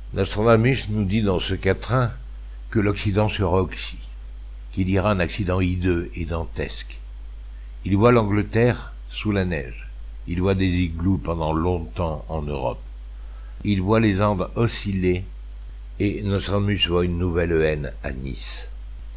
Nostradamus nous dit dans ce quatrain que l'Occident sera oxy, qu'il y aura un accident hideux et dantesque. Il voit l'Angleterre sous la neige, il voit des igloos pendant longtemps en Europe, il voit les Andes osciller, et Nostradamus voit une nouvelle haine à Nice.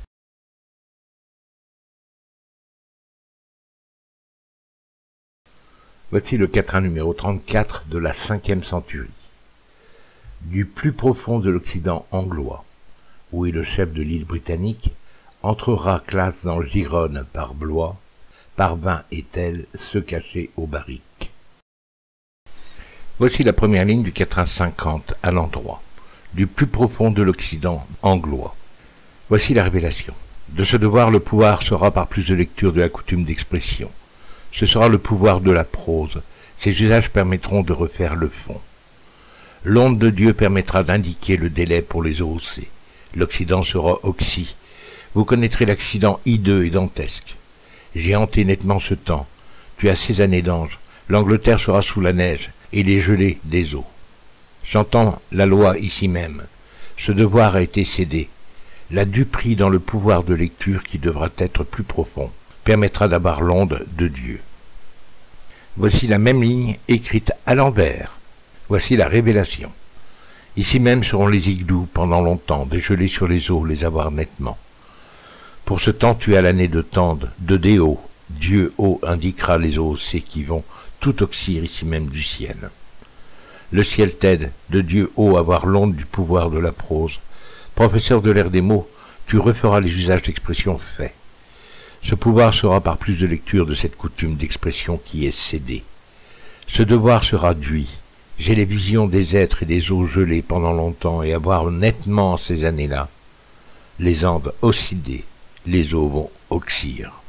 Voici le quatrain numéro 34 de la 5e centurie. Du plus profond de l'Occident anglois, où est le chef de l'île britannique, entrera classe dans Gironne par Blois, parvint est-elle se cacher aux barriques. Voici la première ligne du quatrain 50 à l'endroit, du plus profond de l'Occident anglois. Voici la révélation. De ce devoir, le pouvoir sera par plus de lecture de la coutume d'expression. Ce sera le pouvoir de la prose. Ces usages permettront de refaire le fond. L'onde de Dieu permettra d'indiquer le délai pour les OC. L'Occident sera oxy. Vous connaîtrez l'accident hideux et dantesque. J'ai hanté nettement ce temps. Tu as 6 années d'ange. L'Angleterre sera sous la neige et les gelées des eaux. J'entends la loi ici même. Ce devoir a été cédé. La duperie dans le pouvoir de lecture qui devra être plus profond permettra d'avoir l'onde de Dieu. Voici la même ligne écrite à l'envers. Voici la révélation. Ici même seront les igloos pendant longtemps, dégelés sur les eaux, les avoir nettement. Pour ce temps, tu as l'année de Tende, de Déo. Dieu haut indiquera les OC qui vont tout oxyre ici même du ciel. Le ciel t'aide, de Dieu haut avoir l'onde du pouvoir de la prose. Professeur de l'ère des mots, tu referas les usages d'expression faits. Ce pouvoir sera par plus de lecture de cette coutume d'expression qui est cédée. Ce devoir sera duit. J'ai les visions des êtres et des eaux gelées pendant longtemps et avoir nettement ces années-là. Les Andes osciller, les eaux vont oxyre.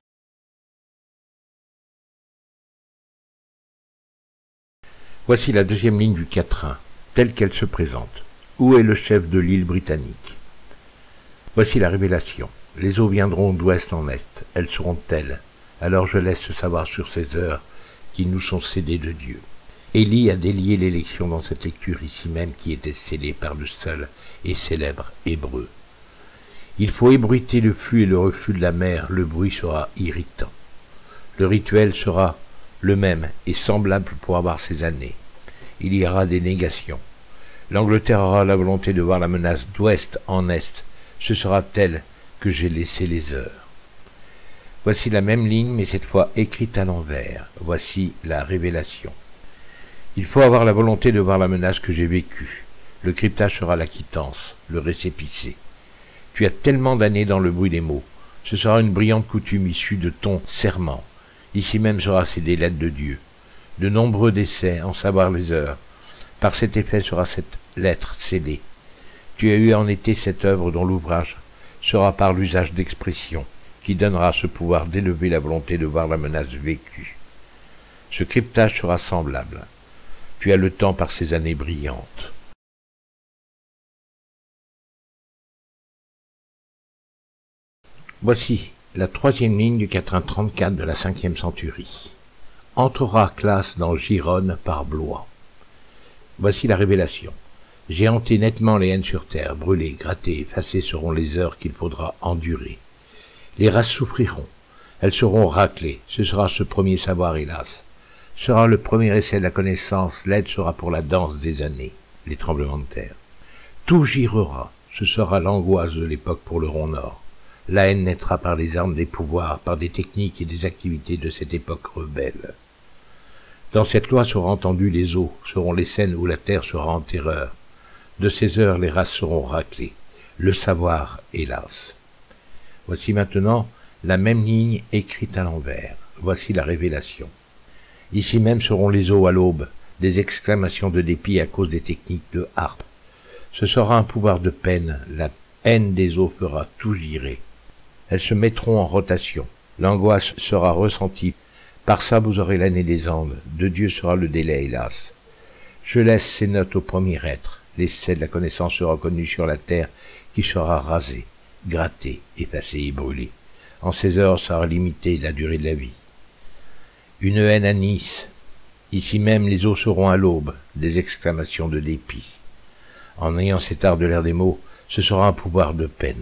Voici la deuxième ligne du quatrain, telle qu'elle se présente. Où est le chef de l'île britannique? Voici la révélation. Les eaux viendront d'ouest en est, elles seront telles. Alors je laisse savoir sur ces heures qui nous sont cédées de Dieu. Élie a délié l'élection dans cette lecture ici même qui était scellée par le seul et célèbre Hébreu. Il faut ébruiter le flux et le reflux de la mer, le bruit sera irritant. Le rituel sera le même et semblable pour avoir ses années. Il y aura des négations. L'Angleterre aura la volonté de voir la menace d'ouest en est. Ce sera tel que j'ai laissé les heures. Voici la même ligne, mais cette fois écrite à l'envers. Voici la révélation. Il faut avoir la volonté de voir la menace que j'ai vécue. Le cryptage sera la quittance, le récépissé. Tu as tellement d'années dans le bruit des mots. Ce sera une brillante coutume issue de ton serment. Ici même sera cédée l'aide de Dieu. De nombreux décès, en savoir les heures. Par cet effet sera cette lettre scellée. Tu as eu en été cette œuvre dont l'ouvrage sera par l'usage d'expression, qui donnera ce pouvoir d'élever la volonté de voir la menace vécue. Ce cryptage sera semblable. Tu as le temps par ces années brillantes. Voici la troisième ligne du quatrain 34 de la 5e centurie. Entrera classe dans Gironne par Blois. Voici la révélation. J'ai hanté nettement les haines sur terre, brûlées, grattées, effacées seront les heures qu'il faudra endurer. Les races souffriront, elles seront raclées, ce sera ce premier savoir, hélas. Sera le premier essai de la connaissance, l'aide sera pour la danse des années, les tremblements de terre. Tout girera, ce sera l'angoisse de l'époque pour le rond nord. La haine naîtra par les armes des pouvoirs, par des techniques et des activités de cette époque rebelle. Dans cette loi seront entendues les eaux, seront les scènes où la terre sera en terreur. De ces heures, les races seront raclées. Le savoir, hélas. Voici maintenant la même ligne écrite à l'envers. Voici la révélation. Ici même seront les eaux à l'aube, des exclamations de dépit à cause des techniques de harpe. Ce sera un pouvoir de peine, la haine des eaux fera tout girer. Elles se mettront en rotation, l'angoisse sera ressentie. Par ça vous aurez l'année des Andes, de Dieu sera le délai, hélas. Je laisse ces notes au premier être. L'essai de la connaissance sera connu sur la terre qui sera rasée, grattée, effacée et brûlée. En ces heures sera limitée la durée de la vie. Une haine à Nice. Ici même les eaux seront à l'aube, des exclamations de dépit. En ayant cet art de l'ère des mots, ce sera un pouvoir de peine.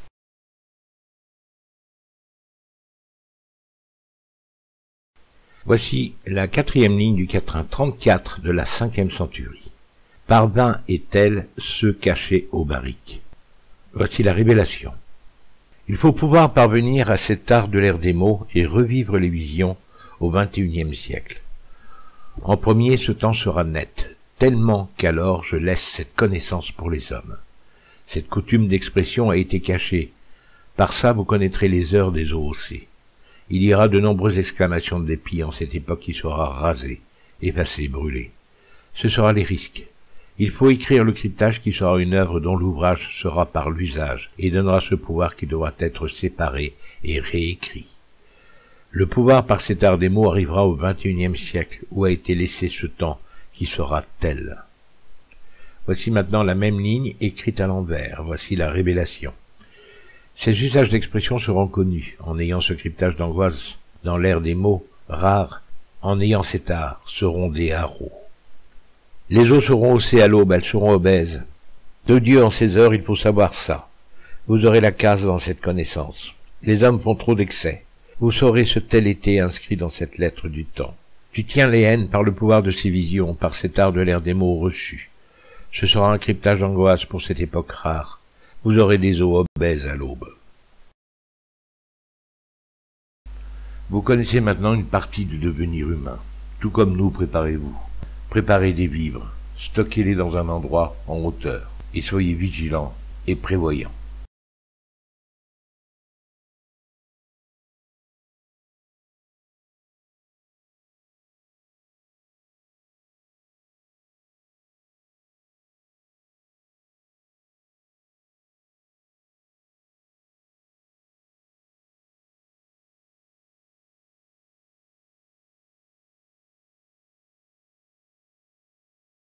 Voici la quatrième ligne du quatrain 34 de la 5e centurie. Parvint est-elle ceux cachés aux barriques. Voici la révélation. Il faut pouvoir parvenir à cet art de l'ère des mots et revivre les visions au XXIe siècle. En premier, ce temps sera net, tellement qu'alors je laisse cette connaissance pour les hommes. Cette coutume d'expression a été cachée. Par ça, vous connaîtrez les heures des eaux haussées. Il y aura de nombreuses exclamations de dépit en cette époque qui sera rasée, effacée, brûlée. Ce sera les risques. Il faut écrire le cryptage qui sera une œuvre dont l'ouvrage sera par l'usage et donnera ce pouvoir qui devra être séparé et réécrit. Le pouvoir par cet art des mots arrivera au XXIe siècle où a été laissé ce temps qui sera tel. Voici maintenant la même ligne écrite à l'envers. Voici la révélation. Ces usages d'expression seront connus en ayant ce cryptage d'angoisse dans l'ère des mots rares, en ayant cet art, seront des haros. Les eaux seront haussées à l'aube, elles seront obèses. De Dieu en ces heures, il faut savoir ça. Vous aurez la casse dans cette connaissance. Les hommes font trop d'excès. Vous saurez ce tel été inscrit dans cette lettre du temps. Tu tiens les haines par le pouvoir de ces visions, par cet art de l'ère des mots reçus. Ce sera un cryptage d'angoisse pour cette époque rare. Vous aurez des eaux obèses à l'aube. Vous connaissez maintenant une partie du devenir humain. Tout comme nous, préparez-vous. Préparez des vivres, stockez-les dans un endroit en hauteur, et soyez vigilants et prévoyants.